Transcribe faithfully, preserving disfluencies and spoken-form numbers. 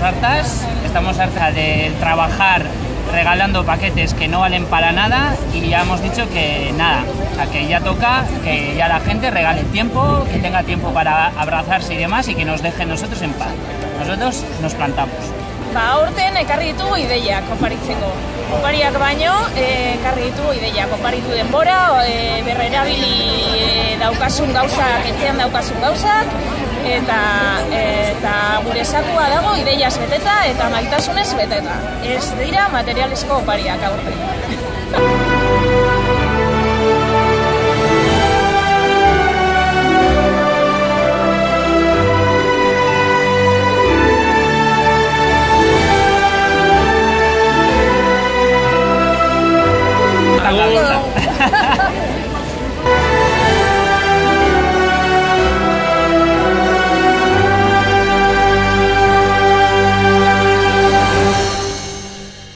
hartas, estamos hartas de trabajar regalando paquetes que no valen para nada y ya hemos dicho que nada, a que ya toca que ya la gente regale tiempo, que tenga tiempo para abrazarse y demás y que nos deje nosotros en paz. Nosotros nos plantamos. Ba, aurten ekarri ditugu ideiak oparitzeko. Opariak baino, ekarri ditugu ideiak, oparitu denbora, e, berrerabili e, daukasun gauzak, etxean daukasun gauzak, eta, eta gure sakua dago ideiaz beteta eta maitasunez beteta. Ez dira materializko opariak aurten. Tanga